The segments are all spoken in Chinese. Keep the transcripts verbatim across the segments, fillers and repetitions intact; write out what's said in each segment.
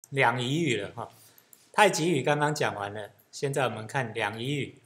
两仪语了哈。太极语刚刚讲完了，现在我们看两仪语。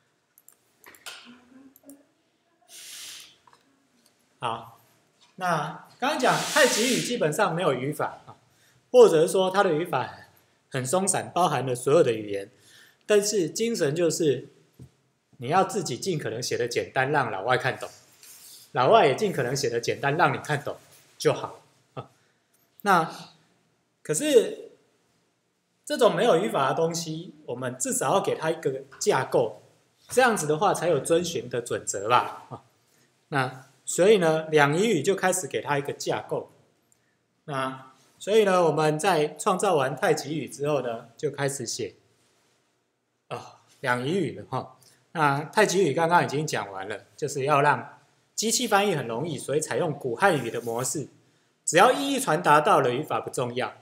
好，那刚刚讲太极语基本上没有语法啊，或者是说它的语法很松散，包含了所有的语言，但是精神就是你要自己尽可能写的简单，让老外看懂，老外也尽可能写的简单，让你看懂就好啊。那可是这种没有语法的东西，我们至少要给它一个架构，这样子的话才有遵循的准则吧啊。那所以呢，两仪语就开始给它一个架构。那所以呢，我们在创造完太极语之后呢，就开始写啊两仪语了哈。那太极语刚刚已经讲完了，就是要让机器翻译很容易，所以采用古汉语的模式，只要意义传达到了，语法不重要。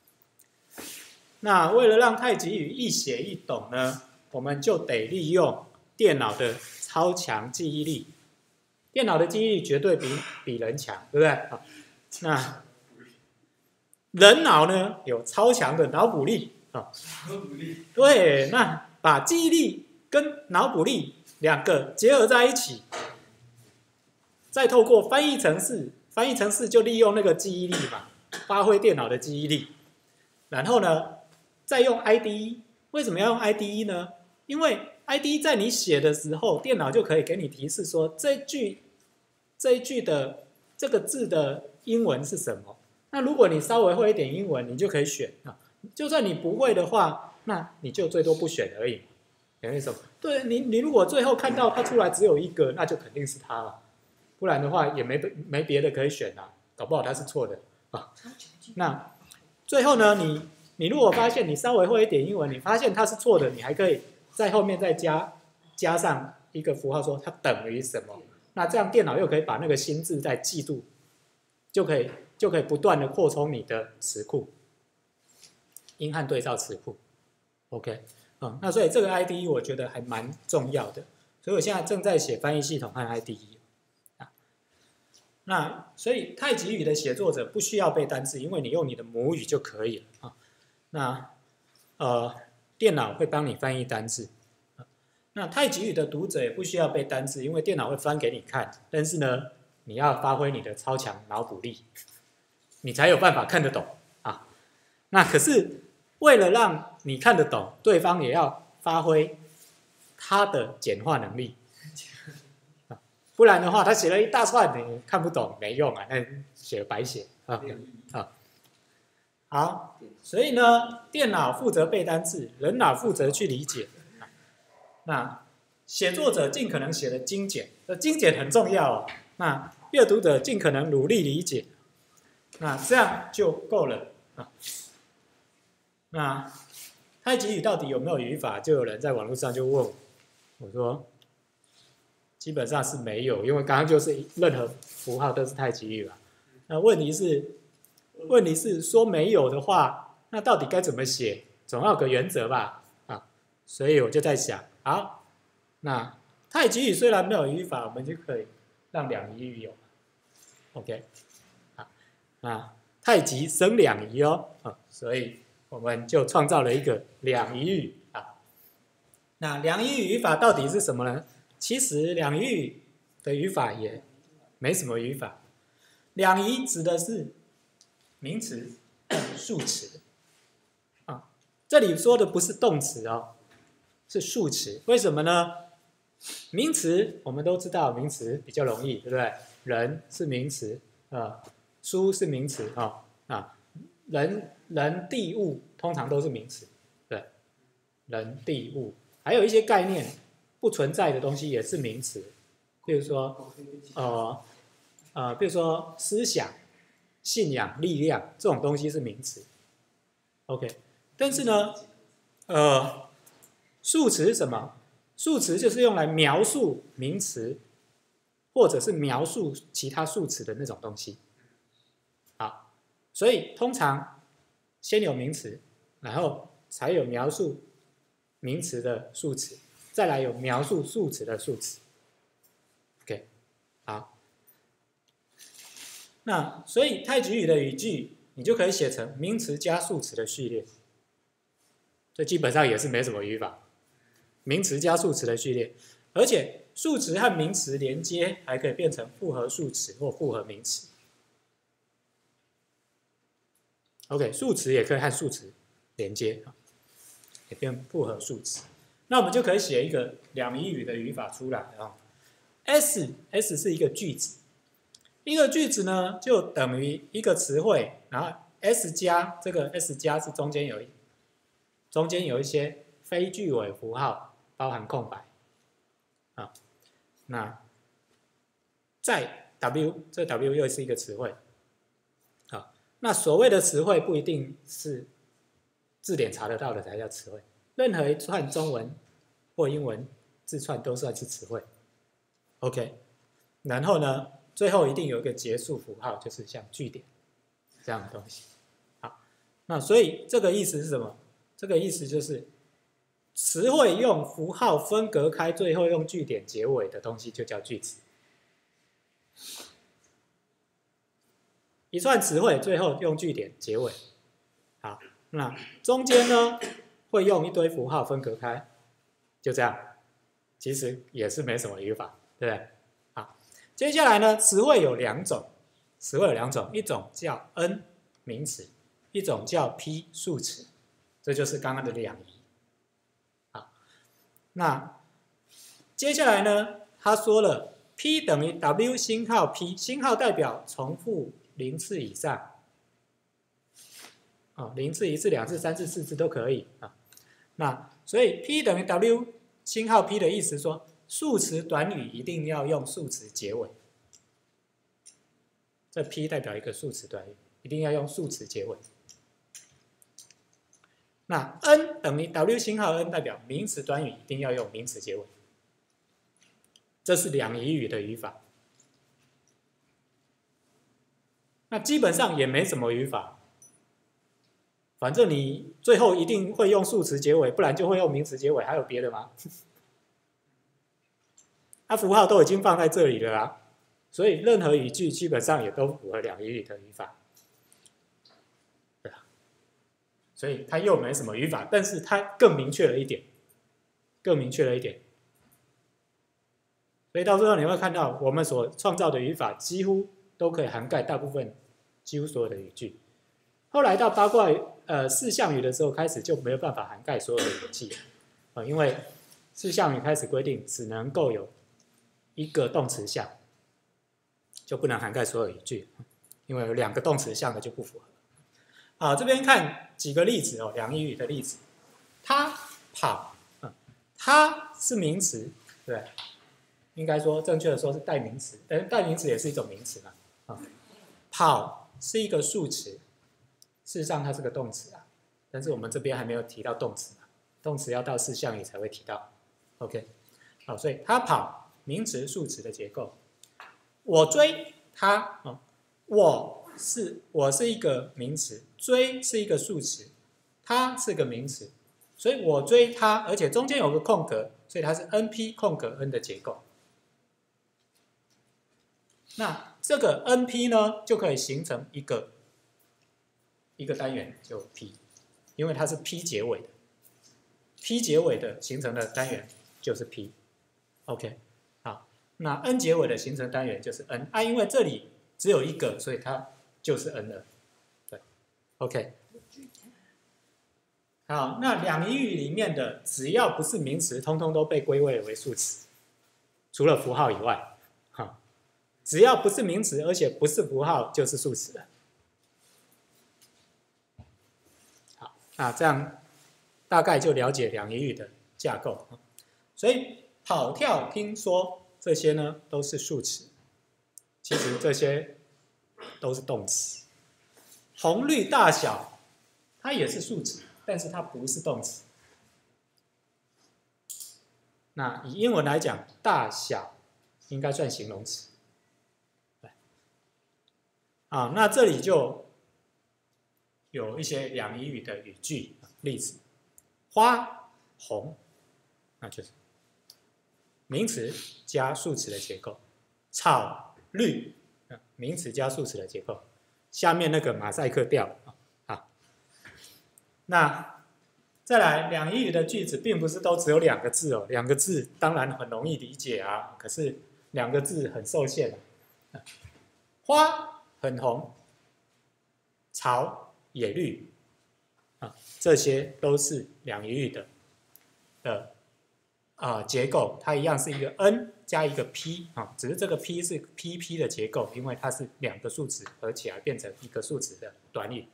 那为了让太极语易写易懂呢，我们就得利用电脑的超强记忆力。电脑的记忆力绝对比比人强，对不对？好，那人脑呢有超强的脑补力啊。脑补力。对，那把记忆力跟脑补力两个结合在一起，再透过翻译程式，翻译程式就利用那个记忆力嘛，发挥电脑的记忆力。然后呢，再用 I D E。为什么要用 I D E 呢？因为 I D E 在你写的时候，电脑就可以给你提示说这一句这一句的这个字的英文是什么。那如果你稍微会一点英文，你就可以选啊。就算你不会的话，那你就最多不选而已。懂我意思吗？对你，你如果最后看到它出来只有一个，那就肯定是它了。不然的话也没没别的可以选啊，搞不好它是错的啊。那最后呢，你你如果发现你稍微会一点英文，你发现它是错的，你还可以在后面再加加上一个符号说它等于什么。那这样电脑又可以把那个新字再记住，就可以就可以不断的扩充你的词库，英汉对照词库。OK， 嗯，那所以这个 I D E 我觉得还蛮重要的，所以我现在正在写翻译系统和 I D E。那所以太极语的写作者不需要背单字，因为你用你的母语就可以了啊。那呃，电脑会帮你翻译单字。那太极语的读者也不需要背单字，因为电脑会翻给你看。但是呢，你要发挥你的超强脑补力，你才有办法看得懂啊。那可是为了让你看得懂，对方也要发挥他的简化能力。不然的话，他写了一大串，你看不懂没用啊，那写了白写啊啊。好，所以呢，电脑负责背单字，人脑负责去理解。那写作者尽可能写的精简，这精简很重要哦。那阅读者尽可能努力理解，那这样就够了啊。那太极语到底有没有语法？就有人在网络上就问我，我说基本上是没有，因为刚刚就是任何符号都是太极语嘛。那问题是，问题是说没有的话，那到底该怎么写？总要有个原则吧，啊，所以我就在想，好，那太极语虽然没有语法，我们就可以让两仪语有 ，OK， 啊，那太极生两仪哦，啊，所以我们就创造了一个两仪语啊。那两仪语语法到底是什么呢？其实两仪语的语法也没什么语法，两仪指的是名词、数词啊。这里说的不是动词哦，是数词。为什么呢？名词我们都知道，名词比较容易，对不对？人是名词，呃，书是名词啊、哦、啊，人、人、地、物通常都是名词，对，人、地、物，还有一些概念不存在的东西也是名词，比如说，呃呃，比如说思想、信仰、力量这种东西是名词 ，OK。但是呢，呃，数词是什么？数词就是用来描述名词，或者是描述其他数词的那种东西。好，所以通常先有名词，然后才有描述名词的数词，再来有描述数词的数词。OK， 好。那所以太极语的语句你就可以写成名词加数词的序列。这基本上也是没什么语法，名词加数词的序列，而且数词和名词连接还可以变成复合数词或复合名词。OK， 数词也可以和数词连接，也变复合数词。那我们就可以写一个两仪语的语法出来啊。S S 是一个句子，一个句子呢就等于一个词汇，然后 S 加这个 S 加是中间有一中间有一些非句尾符号，包含空白啊。那在 W 这 W 又是一个词汇啊。那所谓的词汇不一定是字典查得到的才叫词汇，任何一串中文或英文字串都算是词汇。OK， 然后呢，最后一定有一个结束符号，就是像句点这样的东西。好，那所以这个意思是什么？这个意思就是词汇用符号分隔开，最后用句点结尾的东西就叫句子。一串词汇最后用句点结尾，好，那中间呢会用一堆符号分隔开，就这样，其实也是没什么语法。对不对？好，接下来呢，词汇有两种，词汇有两种，一种叫 N 名词，一种叫 P 数词，这就是刚刚的两仪。好，那接下来呢，他说了 P 等于 W 星号 P， 星号代表重复零次以上，哦，零次、一次、两次、三次、四次都可以啊。那所以 P 等于 W 星号 P 的意思说，数词短语一定要用数词结尾，这 P 代表一个数词短语，一定要用数词结尾。那 N 等于 W 星号 N 代表名词短语一定要用名词结尾，这是两仪语的语法。那基本上也没什么语法，反正你最后一定会用数词结尾，不然就会用名词结尾，还有别的吗？它符号都已经放在这里了啊，所以任何语句基本上也都符合两仪语的语法，对啊，所以它又没什么语法，但是它更明确了一点，更明确了一点，所以到最后你会看到我们所创造的语法几乎都可以涵盖大部分、几乎所有的语句。后来到八卦呃四项语的时候，开始就没有办法涵盖所有的语句啊，因为四项语开始规定只能够有一个动词项，就不能涵盖所有语句，因为有两个动词项的就不符合。好，这边看几个例子哦，两仪语的例子。他跑，嗯，他是名词，对不对？应该说正确的说是代名词，但是代名词也是一种名词嘛。啊，跑是一个数词，事实上它是个动词啊，但是我们这边还没有提到动词嘛，动词要到四项语才会提到。OK， 好，所以他跑。名词、数词的结构，我追他，哦，我是我是一个名词，追是一个数词，他是个名词，所以我追他，而且中间有个空格，所以它是 N P 空格 N 的结构。那这个 N P 呢，就可以形成一个一个单元，就 P， 因为它是 P 结尾的 ，P 结尾的形成的单元就是 P。OK。那 N 结尾的形成单元就是 N 啊，因为这里只有一个，所以它就是 N 了。对 ，OK。好，那两仪语里面的只要不是名词，通通都被归类为数词，除了符号以外，哈，只要不是名词，而且不是符号，就是数词了。好，那这样大概就了解两仪语的架构。所以跑、跳、听说。这些呢都是数词，其实这些都是动词。红绿大小，它也是数词，但是它不是动词。那以英文来讲，大小应该算形容词。啊，那这里就有一些两仪语的语句例子，花红，那就是名词加数词的结构，草绿，名词加数词的结构， 下面那个马赛克掉了啊。那再来两仪语的句子，并不是都只有两个字哦，两个字当然很容易理解啊，可是两个字很受限啊。花很红，草也绿啊，这些都是两仪语的的啊、呃、结构，它一样是一个 n 加一个 p 啊，只是这个 p 是 pp 的结构，因为它是两个数词合起来变成一个数词的短语。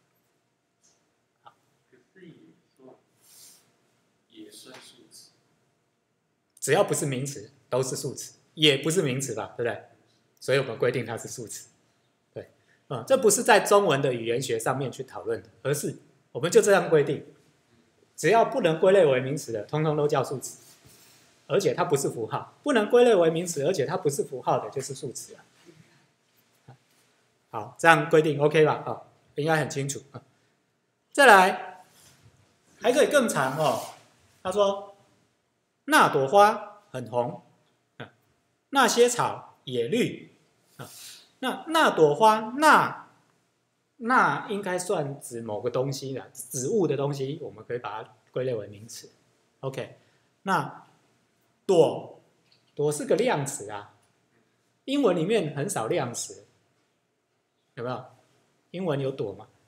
只要不是名词，都是数词，也不是名词吧，对不对？所以我们规定它是数词。对，嗯，这不是在中文的语言学上面去讨论的，而是我们就这样规定，只要不能归类为名词的，通通都叫数词，而且它不是符号；不能归类为名词，而且它不是符号的，就是数词啊。好，这样规定 OK 吧？啊，应该很清楚啊。再来，还可以更长哦。他说。那朵花很红，啊、那些草也绿，啊、那那朵花，那那应该算指某个东西的，植物的东西，我们可以把它归类为名词。OK， 那朵朵是个量词啊，英文里面很少量词，有没有？英文有朵吗？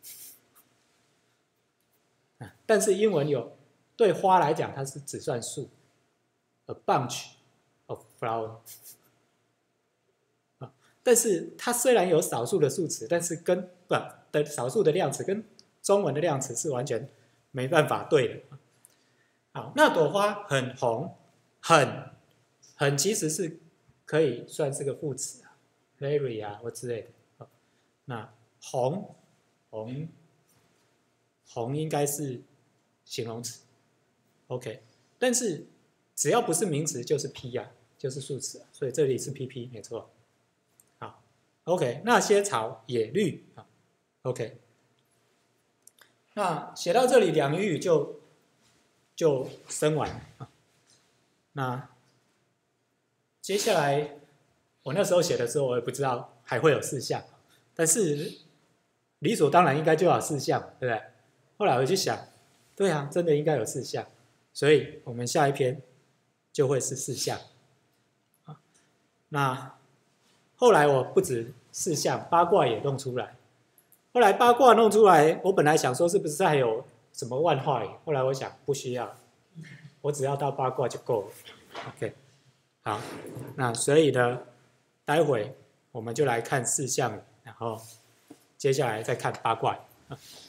啊、但是英文有，对花来讲，它是只算数。A bunch of flower， 啊，但是它虽然有少数的数词，但是跟不的少数的量词跟中文的量词是完全没办法对的。好，那朵花很红，很很其实是可以算是个副词啊 ，very 啊或之类的。那红红红应该是形容词 ，OK， 但是。只要不是名词，就是 P 啊，就是数词啊，所以这里是 P P 没错。好 ，OK， 那些草也绿啊 ，OK。那写到这里，两仪语就就生完啊。那接下来我那时候写的时候，我也不知道还会有四项，但是理所当然应该就有四项，对不对？后来我就想，对啊，真的应该有四项，所以我们下一篇。就会是四项，啊，那后来我不止四项，八卦也弄出来。后来八卦弄出来，我本来想说是不是还有什么万化语，后来我想不需要，我只要到八卦就够了。OK， 好，那所以呢，待会我们就来看四项，然后接下来再看八卦。